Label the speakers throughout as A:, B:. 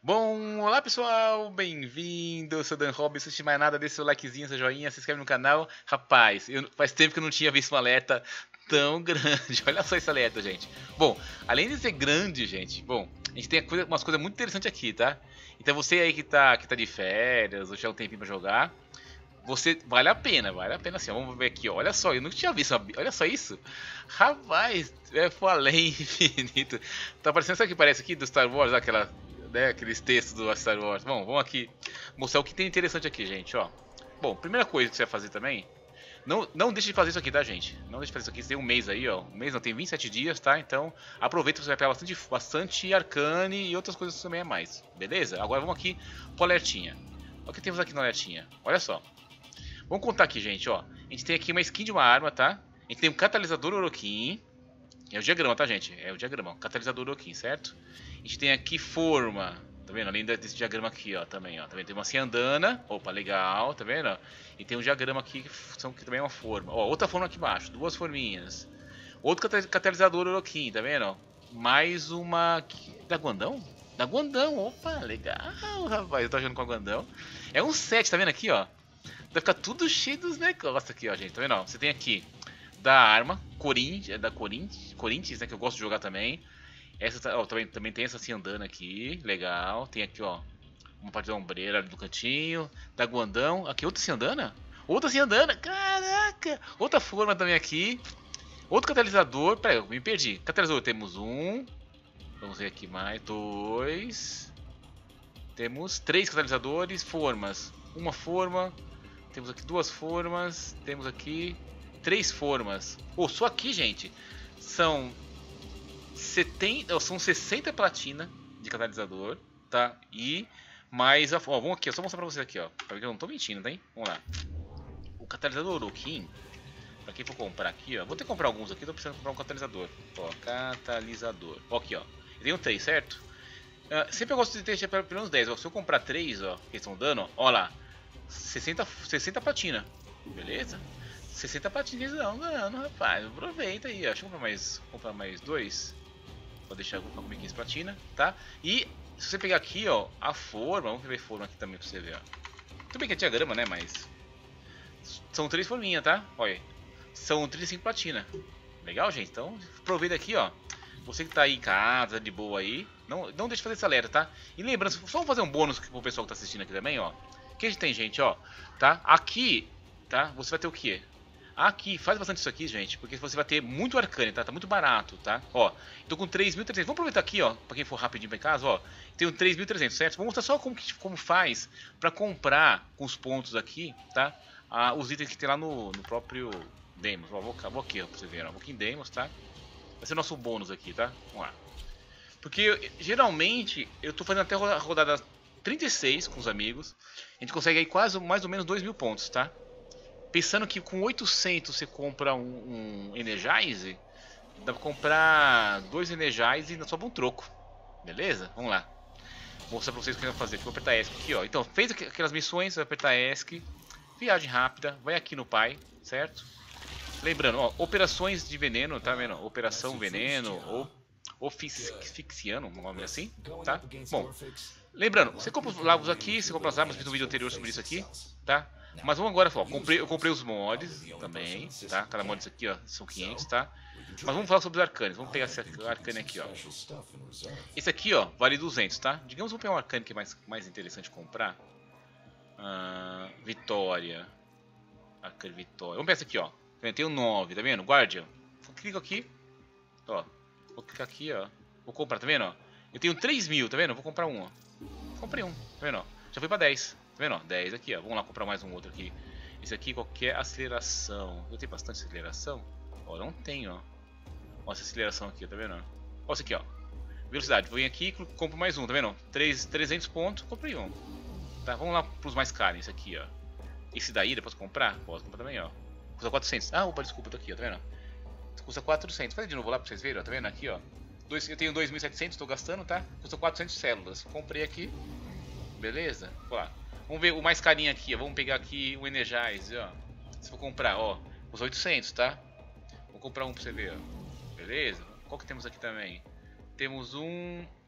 A: Bom, olá pessoal, bem-vindo, eu sou o Dan Robson, se mais nada, deixa seu likezinho, seu joinha, se inscreve no canal. Rapaz, faz tempo que eu não tinha visto um alerta tão grande, olha só esse alerta, gente. Bom, além de ser grande, gente, bom, a gente tem umas coisas muito interessantes aqui, tá? Então você aí que tá de férias, ou já tem um tempinho pra jogar, você, vale a pena assim, ó, vamos ver aqui, ó, olha só, eu nunca tinha visto, olha só isso. Rapaz, foi além infinito. Tá parecendo, sabe o que parece aqui do Star Wars, aquela, né, aqueles textos do Star Wars. Bom, vamos aqui mostrar o que tem interessante aqui, gente, ó. Bom, primeira coisa que você vai fazer também, não deixe de fazer isso aqui, tá, gente? Não deixe de fazer isso aqui, você tem um mês aí, ó. Um mês não, tem 27 dias, tá? Então, aproveita que você vai pegar bastante arcane e outras coisas também a mais, beleza? Agora vamos aqui pro alertinha. Olha o que temos aqui no alertinha, olha só. Vamos contar aqui, gente, ó. A gente tem aqui uma skin de uma arma, tá? A gente tem um catalisador Orokin. É o diagrama, tá, gente? É o diagrama, catalisador Orokin, certo? A gente tem aqui forma, tá vendo? Além desse diagrama aqui, ó, também, ó. Tá vendo? Tem uma ciandana, opa, legal, tá vendo? E tem um diagrama aqui que também é uma forma. Ó, outra forma aqui embaixo, duas forminhas. Outro catalisador Orokin, tá vendo? Ó? Mais uma da Guandão? Da Guandão, opa, legal, rapaz. Eu tô jogando com a Guandão. É um set, tá vendo aqui, ó? Vai ficar tudo cheio dos negócios aqui, ó, gente. Tá vendo? Ó, você tem aqui da arma, Corinthians, né? Que eu gosto de jogar também. Essa, ó, também tem essa assim andando aqui, legal. Tem aqui, ó, uma parte da ombreira ali do cantinho. Da Guandão. Aqui, outra Ciandana? Outra Ciandana, caraca! Outra forma também aqui. Outro catalisador, peraí, eu me perdi. Catalisador, temos um. Vamos ver aqui mais, dois. Temos três catalisadores, formas. Uma forma. Temos aqui duas formas, temos aqui três formas. Oh, só aqui, gente, são 60 platina de catalisador, tá? E mais a... Ó, vamos aqui, só mostrar pra vocês aqui, ó. Pra ver que eu não tô mentindo, tá, hein? Vamos lá. O catalisador Orokin, pra quem for comprar aqui, ó. Vou ter que comprar alguns aqui, tô precisando comprar um catalisador. Ó, catalisador. Ó, aqui, ó. Eu tenho 3, certo? Sempre eu gosto de ter pelo menos 10, ó. Se eu comprar 3, ó, que estão dando, ó lá. 60 platina, beleza? 60 platinas não, rapaz, aproveita aí, ó. Deixa eu comprar mais dois, vou deixar com 15 platina, tá? E se você pegar aqui, ó, a forma, vamos ver forma aqui também pra você ver, ó. Tudo bem que é diagrama, né, mas são 3 forminhas, tá? Olha, são 35 platina. Legal, gente? Então aproveita aqui, ó. Você que tá aí em casa, de boa aí, não deixe de fazer esse alerta, tá? E lembrando, só vou fazer um bônus pro pessoal que tá assistindo aqui também, ó. Que a gente tem, gente, ó, tá? Aqui, tá? Você vai ter o quê? Aqui, faz bastante isso aqui, gente, porque você vai ter muito arcane, tá? Tá muito barato, tá? Ó, tô com 3.300. Vamos aproveitar aqui, ó, pra quem for rapidinho pra casa, ó. Tenho 3.300, certo? Vou mostrar só como faz pra comprar com os pontos aqui, tá? Os itens que tem lá no próprio Demos. Ó, vou aqui, ó, pra você ver, ó. Vou aqui em Demos, tá? Vai ser o nosso bônus aqui, tá? Vamos lá. Porque, geralmente, eu tô fazendo até a rodada 36 com os amigos. A gente consegue aí quase mais ou menos 2.000 pontos, tá? Pensando que com 800 você compra um Energize, dá pra comprar 2 Energize e ainda sobra um troco. Beleza? Vamos lá. Vou mostrar pra vocês o que eu vou fazer. Vou apertar ESC aqui, ó. Então, fez aquelas missões, vai apertar ESC. Viagem rápida, vai aqui no pai, certo? Lembrando, ó, operações de veneno, tá vendo? Operação veneno ou oficiano, um nome assim, tá? Bom, lembrando, você compra os lagos aqui, você compra as armas, fiz um vídeo anterior sobre isso aqui, tá? Mas vamos agora falar, eu comprei os mods também, tá? Cada mod aqui, ó, são 500, tá? Mas vamos falar sobre os arcanes, vamos pegar esse arcane aqui, ó. Esse aqui, ó, vale 200, tá? Digamos, vamos pegar um arcane que é mais interessante comprar. Vitória. Arcane Vitória. Vamos pegar esse aqui, ó. Tem o 9, tá vendo? Guardian. Clico aqui, ó. Vou clicar aqui, ó. Vou comprar, tá vendo? Ó? Eu tenho 3.000, tá vendo? Vou comprar um, ó. Comprei um, tá vendo? Ó? Já foi pra 10, tá vendo? Ó? 10 aqui, ó. Vamos lá comprar mais um outro aqui. Esse aqui, qualquer aceleração. Eu tenho bastante aceleração? Ó, não tenho, ó. Ó, essa aceleração aqui, tá vendo? Ó, esse aqui, ó. Velocidade. Vou vir aqui e compro mais um, tá vendo? 300 pontos, comprei um. Tá, vamos lá pros mais caros. Esse aqui, ó. Esse daí, depois comprar? Posso comprar também, ó. Custa 400. Ah, opa, desculpa, tô aqui, ó. Tá vendo? Custa 400. Faz de novo lá pra vocês verem, ó. Tá vendo aqui, ó. Eu tenho 2.700, tô gastando, tá? Custa 400 células. Comprei aqui. Beleza? Vamos lá. Vamos ver o mais carinho aqui, ó. Vamos pegar aqui o Energize, ó. Se for comprar, ó. Custa 800, tá? Vou comprar um pra você ver, ó. Beleza? Qual que temos aqui também? Temos um...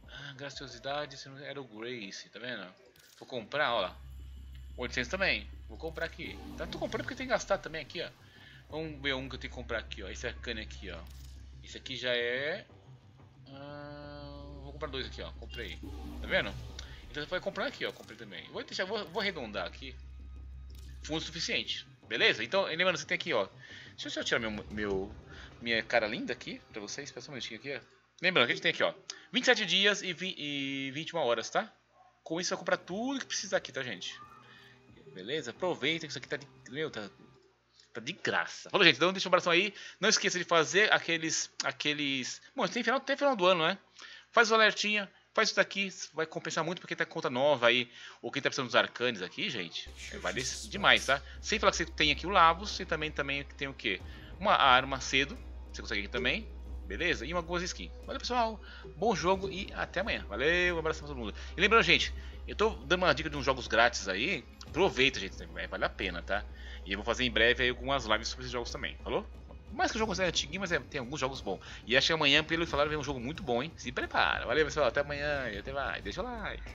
A: Graciosidade, era o Grace, tá vendo? Vou comprar, ó lá. 800 também. Vou comprar aqui. Tá, tô comprando porque tem que gastar também aqui, ó. Vamos ver um que eu tenho que comprar aqui, ó. Esse arcane aqui, ó. Esse aqui já é... vou comprar dois aqui, ó. Comprei. Tá vendo? Então você vai comprar aqui, ó. Comprei também. Vou arredondar aqui. Fundo suficiente. Beleza? Então, lembrando, você tem aqui, ó. Deixa eu só tirar minha cara linda aqui pra vocês. Espera só um minutinho aqui, ó. Lembrando que a gente tem aqui, ó. 27 dias e 21 horas, tá? Com isso você vai comprar tudo que precisar aqui, tá, gente? Beleza? Aproveita que isso aqui tá de... Meu, tá de graça. Falou, gente. Então deixa um abração aí. Não esqueça de fazer aqueles... Bom, tem final do ano, né? Faz o alertinha. Faz isso daqui. Vai compensar muito porque tá com conta nova aí. Ou quem tá precisando dos arcanes aqui, gente. Vale demais, tá? Sem falar que você tem aqui o Lavos. E também tem o quê? Uma arma cedo. Você consegue aqui também. Beleza? E algumas skins. Valeu, pessoal. Bom jogo e até amanhã. Valeu, um abraço pra todo mundo. E lembrando, gente, eu tô dando uma dica de uns jogos grátis aí. Aproveita, gente. Vale a pena, tá? E eu vou fazer em breve aí algumas lives sobre esses jogos também. Falou? Mais que o jogo é antiguinho, mas tem alguns jogos bons. E acho que amanhã, pelo falar, vem um jogo muito bom, hein? Se prepara. Valeu, pessoal. Até amanhã e até mais. Deixa o like.